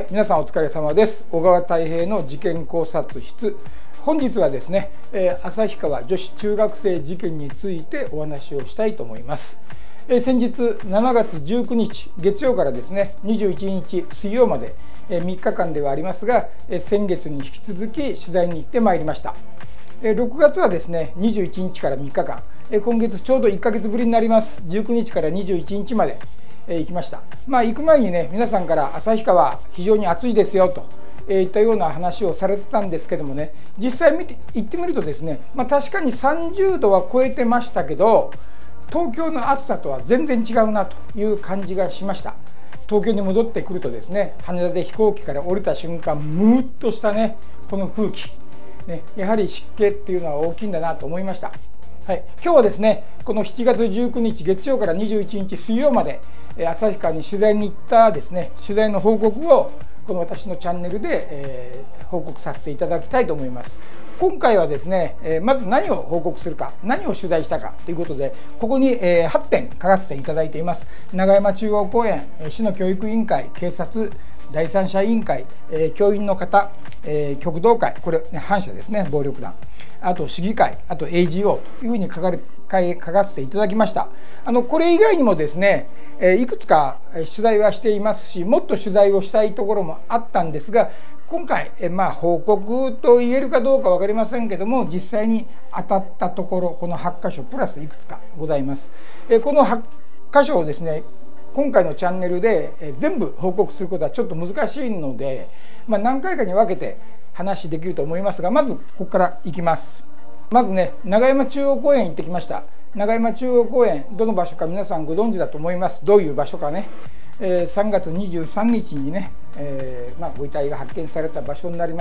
皆さんお疲れ様です。小川太平の事件考察室。本日はですね、旭川女子中学生事件についてお話をしたいと思います。先日7月19日月曜からですね、21日水曜まで3日間ではありますが、先月に引き続き取材に行ってまいりました。6月はですね、21日から3日間、今月ちょうど1ヶ月ぶりになります19日から21日まで行きました。行く前にね、皆さんから旭川非常に暑いですよといったような話をされてたんですけどもね、実際行ってみるとですね、確かに30度は超えてましたけど、東京の暑さとは全然違うなという感じがしました。東京に戻ってくるとですね、羽田で飛行機から降りた瞬間、ムーッとしたね、この空気、ね、やはり湿気っていうのは大きいんだなと思いました。はい、今日はですね、この7月19日月曜から21日水曜まで旭川に取材に行ったですね、取材の報告をこの私のチャンネルで、報告させていただきたいと思います。今回はですね、まず何を報告するか、何を取材したかということで、ここに8点書かせていただいています。永山中央公園、市の教育委員会、警察、第三者委員会、教員の方、極道会、これ、反社ですね、暴力団、あと市議会、あと AGO というふうに書かせていただきました。これ以外にもですね、いくつか取材はしていますし、もっと取材をしたいところもあったんですが、今回報告と言えるかどうか分かりませんけども、実際に当たったところ、この8箇所プラスいくつかございます。この8箇所をですね、今回のチャンネルで全部報告することはちょっと難しいので、何回かに分けて話できると思いますが、まずここからいきます。まずね、永山中央公園行ってきました。永山中央公園、どの場所か皆さんご存知だと思います。どういう場所かね、3月23日にね、ご遺体が発見された場所になります。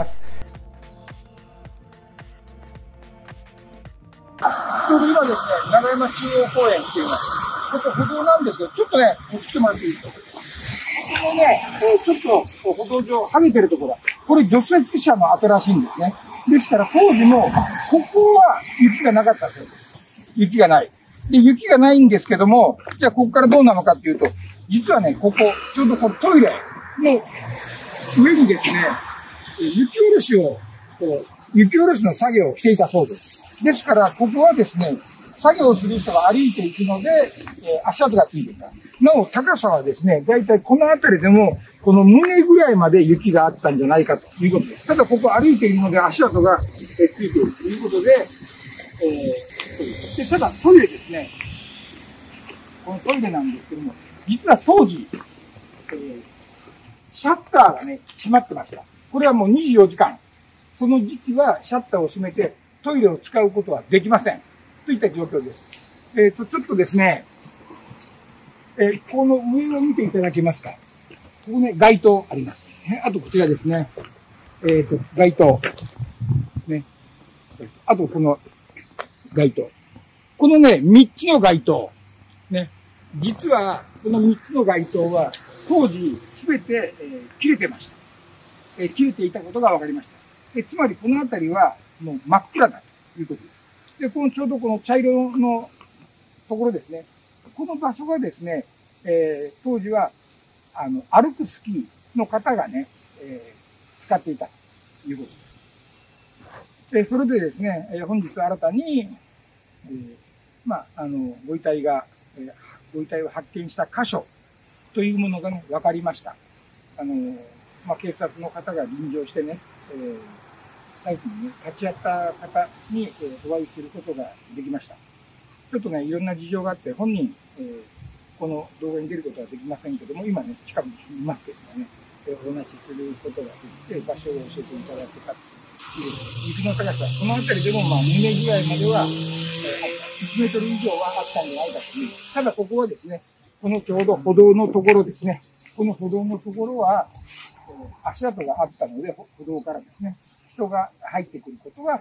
ちょうど今ですね、永山中央公園っていうのは、ここ歩道なんですけど、ちょっとね、こっち来てもらっていいですか。ここね、ちょっと歩道上、剥げてるところ、これ除雪車の跡らしいんですね。ですから当時も、ここは雪がなかったんですよ。雪がない。で、雪がないんですけども、じゃあここからどうなのかっていうと、実はね、ここ、ちょうどこのトイレの上にですね、雪下ろしを、雪下ろしの作業をしていたそうです。ですから、ここはですね、作業をする人が歩いていくので、足跡がついていた。なお、高さはですね、だいたいこの辺りでも、この胸ぐらいまで雪があったんじゃないかということです。ただ、ここ歩いているので足跡がついているということで、ただトイレですね。このトイレなんですけども、実は当時、シャッターがね、閉まってました。これはもう24時間。その時期はシャッターを閉めてトイレを使うことはできません。といった状況です。ちょっとですね、この上を見ていただけますか。ここね、街灯あります。あとこちらですね。街灯。ね。あとこの街灯。このね、3つの街灯。ね。実は、この3つの街灯は、当時、すべて、切れてました。切れていたことが分かりました。つまり、この辺りは、もう真っ暗だということです。で、ちょうどこの茶色のところですね。この場所がですね、当時は、歩くスキーの方がね、使っていたということです。それでですね、本日新たに、ご遺体を発見した箇所というものが、ね、分かりました。警察の方が臨場してね、立ち会った方に、お会いすることができました。ちょっとね、いろんな事情があって、本人、この動画に出ることはできませんけども、今ね、近くにいますけどもね、お話しすることができて、場所を教えていただけたという、雪の高さ、この辺りでも、胸ぐらいまでは、1メートル以上はあったんじゃないかという。ただ、ここはですね、このちょうど歩道のところですね、この歩道のところは、足跡があったので、歩道からですね、人が入ってくることは、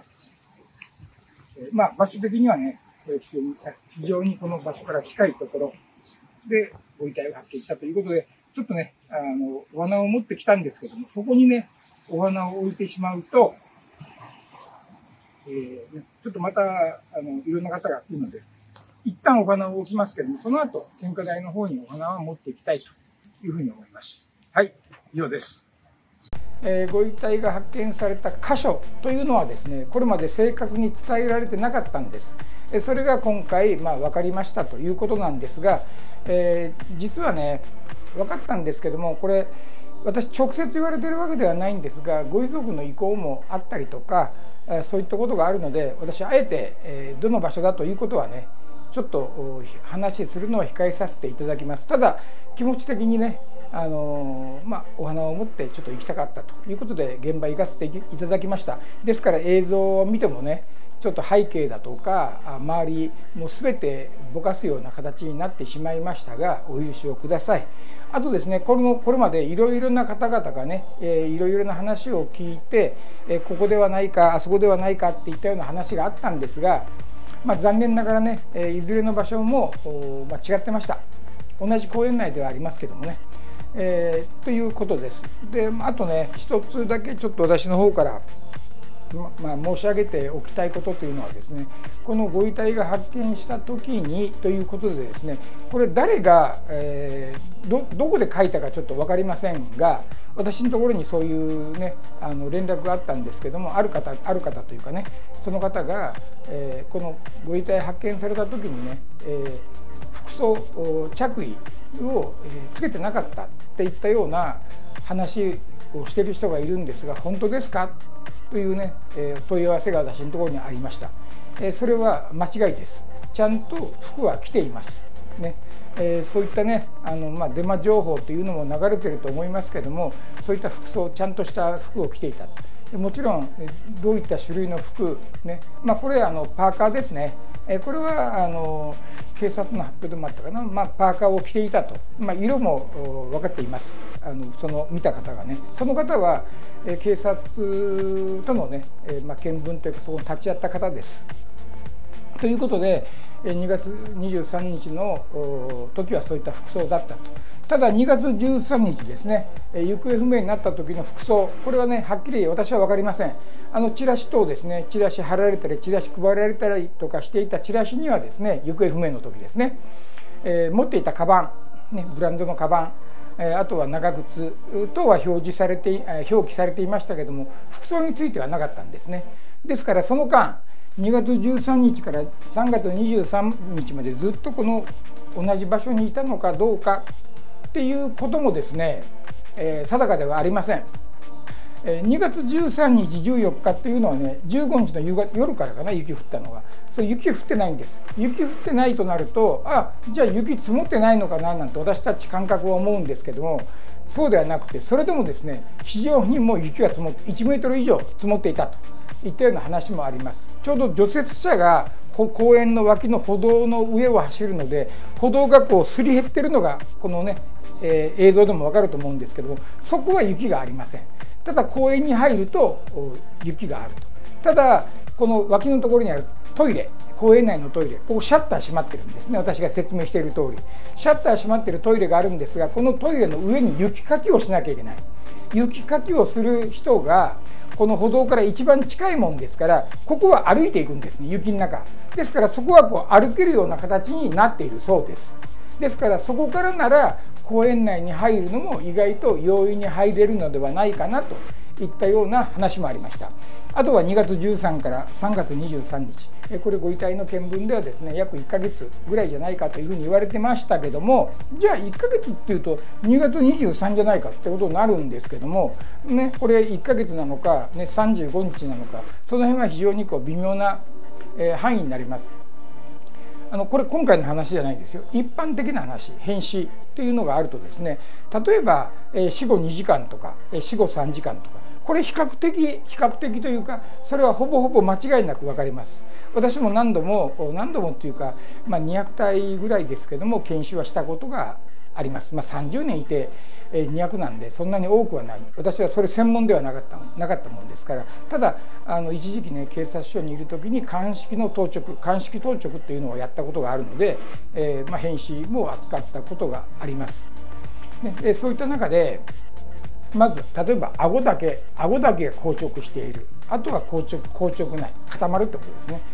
場所的にはね、非常にこの場所から近いところでご遺体を発見したということで、ちょっとね、お花を持ってきたんですけども、そこにね、お花を置いてしまうと、ちょっとまた、いろんな方が来るので、一旦お花を置きますけども、その後、献花台の方にお花を持っていきたいというふうに思います。はい、以上です。 ご遺体が発見された箇所というのはですね、これまで正確に伝えられてなかったんです。それが今回分かりましたということなんですが、実はね分かったんですけども、これ私直接言われてるわけではないんですが、ご遺族の意向もあったりとか、そういったことがあるので、私あえてどの場所だということはねちょっと話するのは控えさせていただきます。ただ気持ち的にねお花を持ってちょっと行きたかったということで現場行かせていただきました。ですから映像を見てもねちょっと背景だとか周りもう全てぼかすような形になってしまいましたがお許しをください。あとですね、これまでいろいろな方々がねいろいろな話を聞いてここではないかあそこではないかっていったような話があったんですが、残念ながらねいずれの場所も違ってました。同じ公園内ではありますけどもね。ということです。であとね一つだけちょっと私の方から申し上げておきたいことというのはですね、このご遺体が発見した時にということでですね、これ誰が、どこで書いたかちょっと分かりませんが、私のところにそういうね連絡があったんですけども、ある方というかね、その方が、このご遺体発見された時にね、服装着衣をつけてなかったっていったような話をしている人がいるんですが、本当ですかというね問い合わせが私のところにありました。それは間違いです。ちゃんと服は着ていますね。そういったねデマ情報というのも流れてると思いますけども、そういった服装ちゃんとした服を着ていた。もちろんどういった種類の服ね、これパーカーですね。これは警察の発表でもあったかな、パーカーを着ていたと、色も分かっています。その見た方がね、その方は警察とのね見聞というかそこに立ち会った方です。ということで2月23日の時はそういった服装だったと。ただ2月13日ですね、行方不明になった時の服装、これはねはっきり私は分かりません。チラシ等ですね、チラシ貼られたりチラシ配られたりとかしていたチラシにはですね、行方不明の時ですね、持っていたカバン、ブランドのカバン、あとは長靴等は表記されていましたけども、服装についてはなかったんですね。ですからその間2月13日から3月23日までずっとこの同じ場所にいたのかどうかっていうこともですね、定かではありません。2月13日14日っていうのはね、15日の夜からかな、雪降ったのが。そう雪降ってないんです。雪降ってないとなると、じゃあ雪積もってないのかななんて私たち感覚は思うんですけども、そうではなくて、それでもですね非常にもう雪が積もって1メートル以上積もっていたといったような話もあります。ちょうど除雪車が公園の脇の歩道の上を走るので、歩道がこうすり減ってるのがこのね、映像でも分かると思うんですけども、そこは雪がありません。ただ公園に入ると雪があると。ただこの脇のところにあるトイレ、公園内のトイレ、ここシャッター閉まってるんですね。私が説明している通りシャッター閉まってるトイレがあるんですが、このトイレの上に雪かきをしなきゃいけない。雪かきをする人がこの歩道から一番近いもんですから、ここは歩いていくんですね、雪の中ですから、そこはこう歩けるような形になっているそうです。ですからそこからなら公園内に入るのも意外と容易に入れるのではないかなといったような話もありました。あとは2月13から3月23日、これご遺体の見聞ではですね約1ヶ月ぐらいじゃないかというふうに言われてましたけども、じゃあ1ヶ月っていうと2月23じゃないかってことになるんですけども、これ1ヶ月なのか、35日なのか、その辺は非常にこう微妙な範囲になります。これ今回の話じゃないですよ。一般的な話、変死というのがあるとですね、例えば死後2時間とか死後3時間とか、これ比較的というか、それはほぼほぼ間違いなく分かります。私も何度もっていうか、200体ぐらいですけども検視はしたことがあります。30年いて200なんでそんなに多くはない。私はそれ専門ではなかったもんですから。ただ一時期ね警察署にいる時に鑑識当直っていうのをやったことがあるので、変死も扱ったことがあります。そういった中でまず例えば顎だけが硬直している、あとは硬直ない固まるってことですね。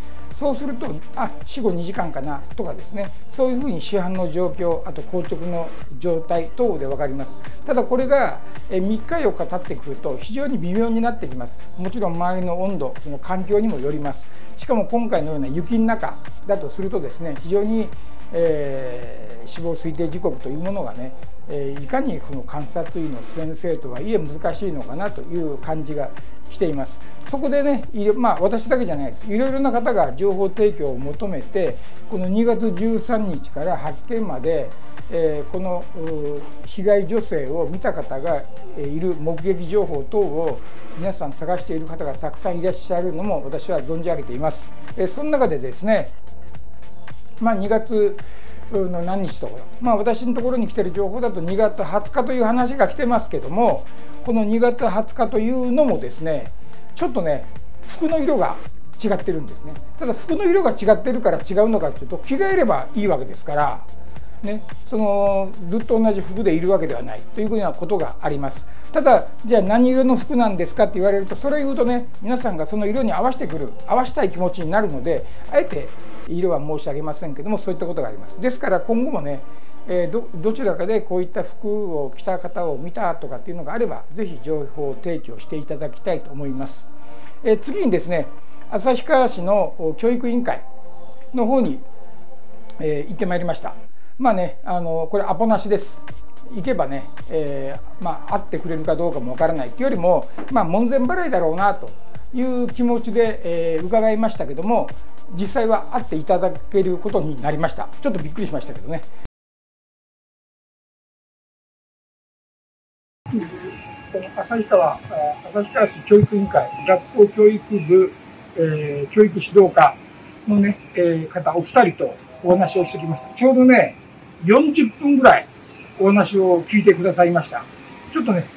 そうすると死後2時間かなとかですね、そういうふうに市販の状況、あと硬直の状態等で分かります。ただこれが3日4日経ってくると非常に微妙になってきます。もちろん周りの温度、その環境にもよります。しかも今回のような雪の中だとするとですね、非常に死亡推定時刻というものがね、いかにこの監察医の先生とはいえ難しいのかなという感じがしています。そこでね、私だけじゃないです。いろいろな方が情報提供を求めて、この2月13日から発見まで、この被害女性を見た方がいる目撃情報等を皆さん探している方がたくさんいらっしゃるのも私は存じ上げています。その中でですね、2月の何日とか、私のところに来ている情報だと2月20日という話が来てますけども、この2月20日というのもですね、ちょっとね服の色が違ってるんですね。ただ服の色が違ってるから違うのかというと、着替えればいいわけですからね、ずっと同じ服でいるわけではないというふうなことがあります。ただじゃあ何色の服なんですかって言われると、それを言うとね、皆さんがその色に合わせたい気持ちになるので、あえて色は申し上げませんけども、そういったことがあります。ですから今後もね、どちらかでこういった服を着た方を見たとかっていうのがあれば、ぜひ情報提供していただきたいと思います。次にですね、旭川市の教育委員会の方に、行ってまいりました。これアポなしです。行けばね、会ってくれるかどうかもわからないというよりも、門前払いだろうなという気持ちで、伺いましたけども、実際は会っていただけることになりました。ちょっとびっくりしましたけどね。この旭川市教育委員会学校教育部、教育指導課のね、方お二人とお話をしてきました。ちょうどね40分ぐらいお話を聞いてくださいました。ちょっとね、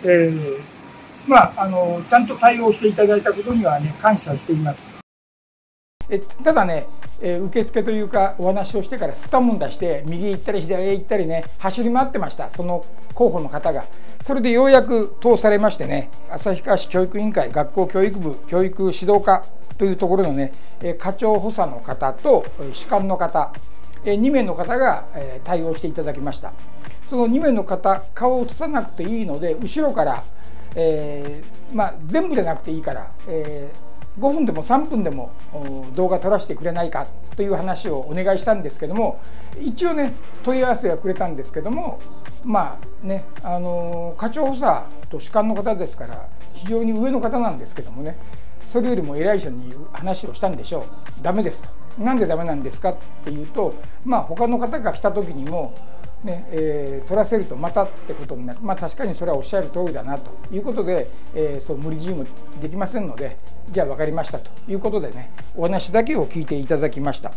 ちゃんと対応していただいたことにはね感謝しています。ただね、受付というかお話をしてからすったもんだして右行ったり左へ行ったりね走り回ってました、その候補の方が。それでようやく通されましてね、旭川市教育委員会学校教育部教育指導課というところのね課長補佐の方と主幹の方2名の方が対応していただきました。その2名の方、顔を映さなくていいので後ろから、全部でなくていいから、5分でも3分でも動画撮らせてくれないかという話をお願いしたんですけども、一応ね問い合わせはくれたんですけども、課長補佐と主幹の方ですから非常に上の方なんですけどもね、それよりも偉い人に話をしたんでしょう。ダメですと。なんでダメなんですかっていうと、他の方が来た時にもね、取らせるとまたってことになる。確かにそれはおっしゃる通りだなということで、そう無理強いもできませんので、じゃあ分かりましたということでね、お話だけを聞いていただきました。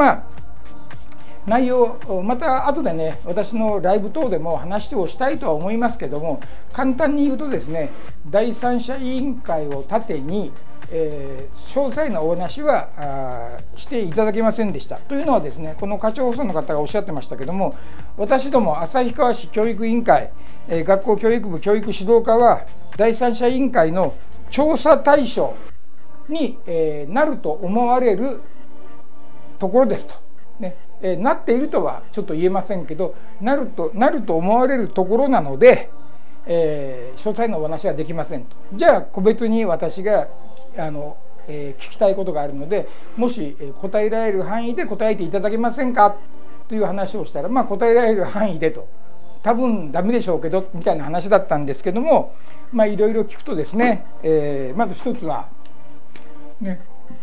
内容また後でね私のライブ等でも話をしたいとは思いますけども、簡単に言うとですね、第三者委員会を盾に詳細なお話はしていただけませんでした。というのはですね、この課長補佐の方がおっしゃってましたけども、私ども旭川市教育委員会学校教育部教育指導課は第三者委員会の調査対象になると思われるところですと、ね、なっているとはちょっと言えませんけど、なると思われるところなので、詳細なお話はできませんと。じゃあ個別に私が聞きたいことがあるので、もし答えられる範囲で答えていただけませんかという話をしたら、答えられる範囲でと、多分ダメでしょうけどみたいな話だったんですけども、いろいろ聞くとですね、まず一つはね、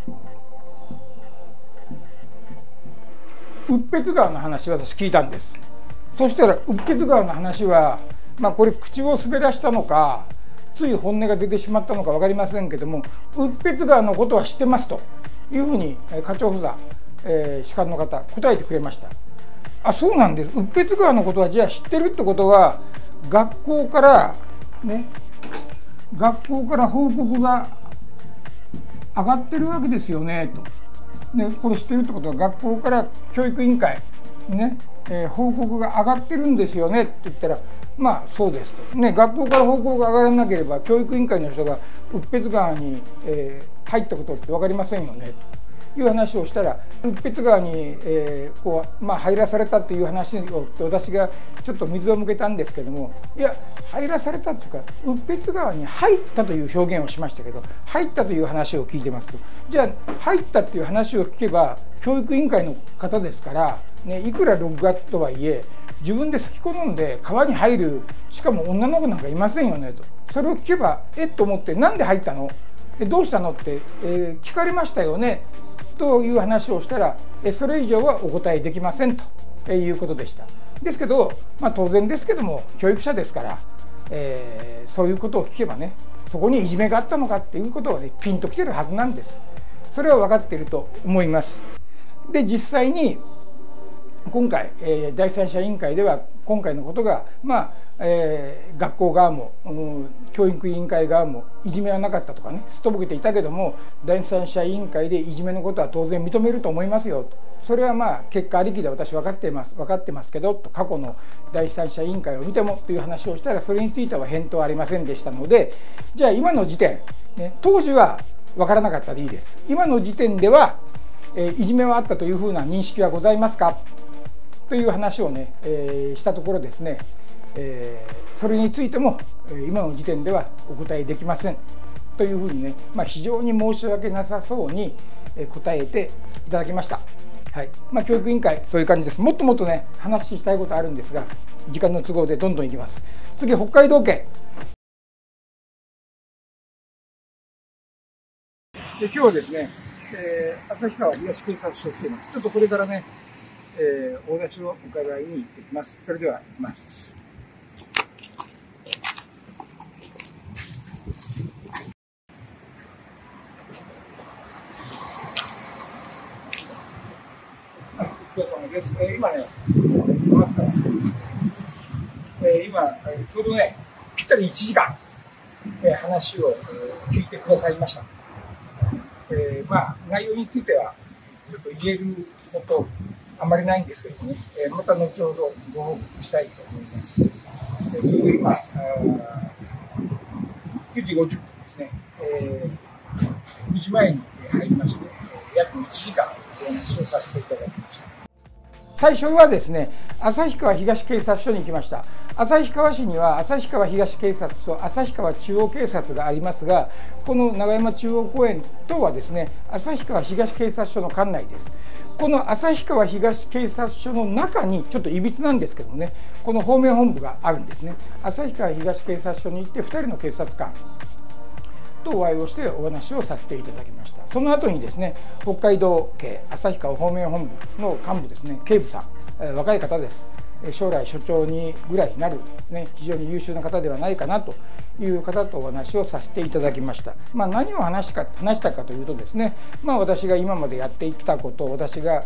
右別川の話を私聞いたんです。そしたら右別川の話は、これ口を滑らしたのかつい本音が出てしまったのか分かりませんけども、右別川のことは知ってますというふうに課長補佐、主幹の方答えてくれました。あ、そうなんです。右別川のことはじゃあ知ってるってことは学校から報告が上がってるわけですよねと。これ知ってるってことは学校から教育委員会にね、報告が上がってるんですよねって言ったら、そうですと、学校から報告が上がらなければ教育委員会の人が右別川に、入ったことって分かりませんよねいう話をしたら、右別川に、入らされたという話を私がちょっと水を向けたんですけども、いや入らされたというか右別川に入ったという表現をしましたけど、入ったという話を聞いてますと、じゃあ入ったという話を聞けば教育委員会の方ですから、ね、いくら6月とはいえ自分で好き好んで川に入る、しかも女の子なんかいませんよねと。それを聞けばと思って、なんで入ったの、どうしたのって、聞かれましたよねという話をしたら、それ以上はお答えできませんということでした。ですけど、当然ですけども教育者ですから、そういうことを聞けばね、そこにいじめがあったのかっていうことはね、ピンときてるはずなんです。それは分かっていると思います。で実際に今回、第三者委員会では今回のことが、学校側も、教育委員会側もいじめはなかったとかね、すっとぼけていたけども、第三者委員会でいじめのことは当然認めると思いますよと。それは結果ありきで私分かってますけどと、過去の第三者委員会を見てもという話をしたら、それについては返答はありませんでしたので、じゃあ今の時点、当時は分からなかったでいいです。今の時点では、いじめはあったというふうな認識はございますかという話をね、したところですね、それについても今の時点ではお答えできませんというふうにね、非常に申し訳なさそうに答えていただきました。はい、教育委員会そういう感じです。もっともっとね話したいことあるんですが、時間の都合でどんどんいきます。次、北海道警。で今日はですね、旭川東警察署来ています。ちょっとこれからね、お話を伺いに行ってきます。それでは行きます。お疲れ様です。今ね、今ちょうどねぴったり1時間、話を聞いてくださいました。内容についてはちょっと言えることあまりないんですけどもね、また後ほどご報告したいと思います。ちょうど今9時50分ですね、9時前に入りまして、約1時間お話をさせていただきました。最初はですね、旭川東警察署に行きました。旭川市には旭川東警察と旭川中央警察がありますが、この長山中央公園とはですね、旭川東警察署の管内です。この旭川東警察署の中にちょっといびつなんですけどもね、この方面本部があるんですね。旭川東警察署に行って2人の警察官とお会いをしてお話をさせていただきました。その後にですね、北海道警旭川方面本部の幹部ですね、警部さん、若い方です。将来署長にぐらいになる、非常に優秀な方ではないかなという方とお話をさせていただきました。何を話したかというとですね、私が今までやってきたこと、私が、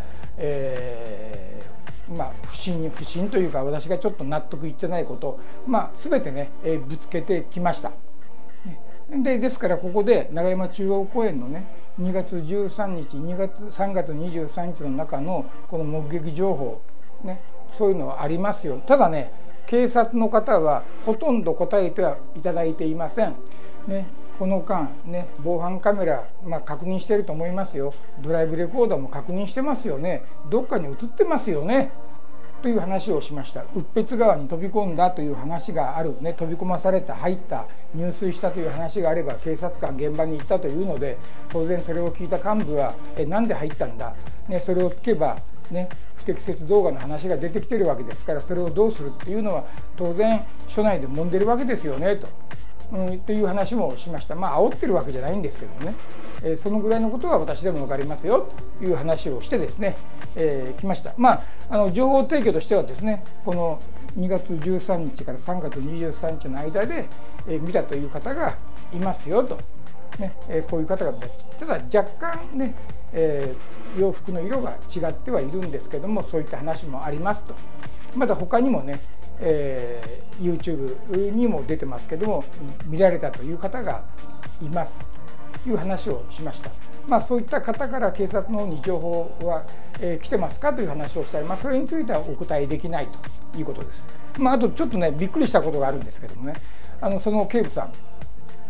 不審というか、私がちょっと納得いってないこと、全てね、ぶつけてきました。ですからここで長山中央公園のね、2月13日、3月23日の中のこの目撃情報、そういうのはありますよ。ただね、警察の方はほとんど答えてはいただいていません。この間、防犯カメラ、確認していると思いますよ。ドライブレコーダーも確認してますよね。どっかに映ってますよね。という話をしました。右別川に飛び込んだという話がある、飛び込まされた、入った、入水したという話があれば警察官現場に行ったというので、当然それを聞いた幹部はなんで入ったんだ、それを聞けば、不適切動画の話が出てきてるわけですから、それをどうするっていうのは当然署内で揉んでるわけですよねという話もしました。煽ってるわけじゃないんですけどもね、そのぐらいのことは私でも分かりますよという話をしてですね、来ました。情報提供としてはですね、この2月13日から3月23日の間で、見たという方がいますよと、こういう方が、ただ若干ね、洋服の色が違ってはいるんですけども、そういった話もありますと。まだ他にもね、YouTube にも出てますけども、見られたという方がいますという話をしました。そういった方から警察の方に情報は、来てますかという話をしたり、それについてはお答えできないということです。あとちょっとねびっくりしたことがあるんですけどもね、その警部さん、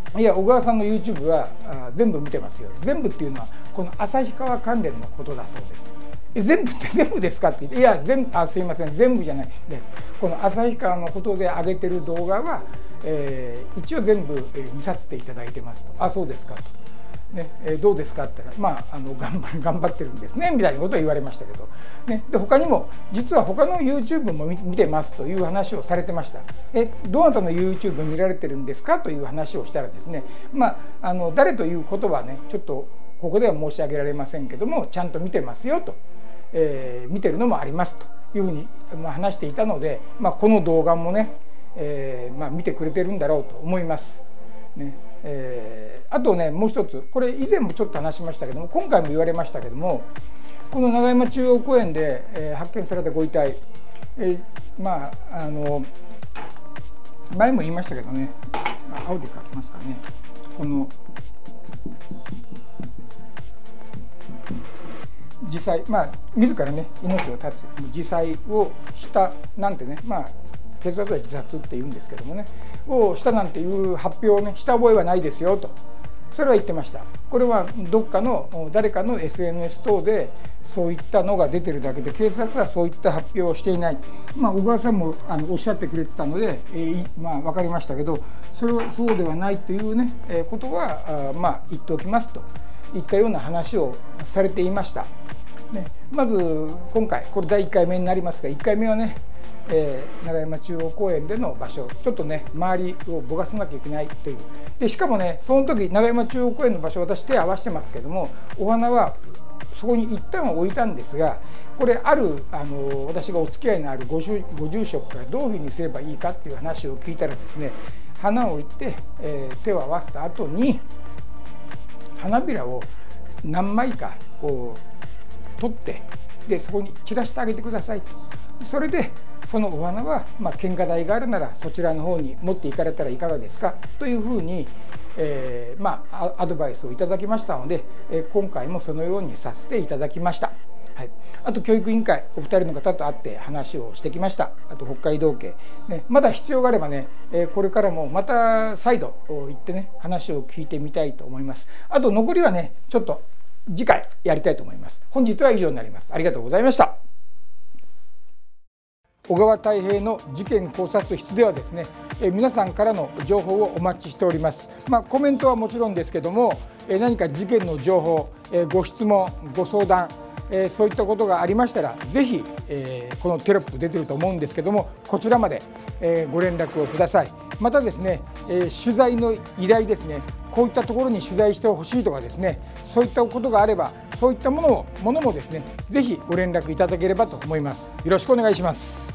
いや、小川さんの YouTube は全部見てますよ。全部っていうのはこの旭川関連のことだそうです。全部って全部ですかって言って、いやすいません、全部じゃないです。この旭川のことで上げてる動画は、一応全部見させていただいてますと。そうですかと。ね、どうですかって言ったら、頑張ってるんですねみたいなことを言われましたけど、ね、で他にも実は他の YouTube も見てますという話をされてました。どなたの YouTube 見られてるんですかという話をしたらですね、誰ということはねちょっとここでは申し上げられませんけども、ちゃんと見てますよと、見てるのもありますというふうに話していたので、この動画もね、見てくれてるんだろうと思いますね。あとね、もう一つ、これ以前もちょっと話しましたけども、今回も言われましたけども、この長山中央公園で、発見されたご遺体、前も言いましたけどね、青で書きますかね、この自裁、自らね命を絶つ自裁をしたなんてね、警察は自殺って言うんですけどもね、をしたなんていう発表をねした覚えはないですよと、それは言ってました。これはどっかの誰かの SNS 等でそういったのが出てるだけで、警察はそういった発表をしていない。小川さんもおっしゃってくれてたので、分かりましたけど、それはそうではないというね、ことは言っておきますといったような話をされていました。ね、まず今回これ第1回目になりますが、1回目はね、長山中央公園での場所、ちょっとね周りをぼかさなきゃいけないという。でしかもね、その時長山中央公園の場所、私手を合わせてますけども、お花はそこに一旦は置いたんですが、これ私がお付き合いのあるご住職からどういうふうにすればいいかっていう話を聞いたらですね、花を置いて、手を合わせた後に花びらを何枚かこう取って、でそこに散らしてあげてくださいと。それでそのお花は、献花台があるならそちらの方に持っていかれたらいかがですかというふうに、アドバイスをいただきましたので、今回もそのようにさせていただきました。はい、あと教育委員会お二人の方と会って話をしてきました。あと北海道警、ね、まだ必要があればね、これからもまた再度行ってね話を聞いてみたいと思います。あと残りはねちょっと次回やりたいと思います。本日は以上になります。ありがとうございました。小川泰平の事件考察室ではですね、皆さんからの情報をお待ちしております。コメントはもちろんですけども、何か事件の情報、ご質問、ご相談、そういったことがありましたら、ぜひ、このテロップ出てると思うんですけども、こちらまで、ご連絡をください。またですね、取材の依頼ですね、こういったところに取材してほしいとかですね、そういったことがあれば、そういったものもですね、ぜひご連絡いただければと思います。よろしくお願いします。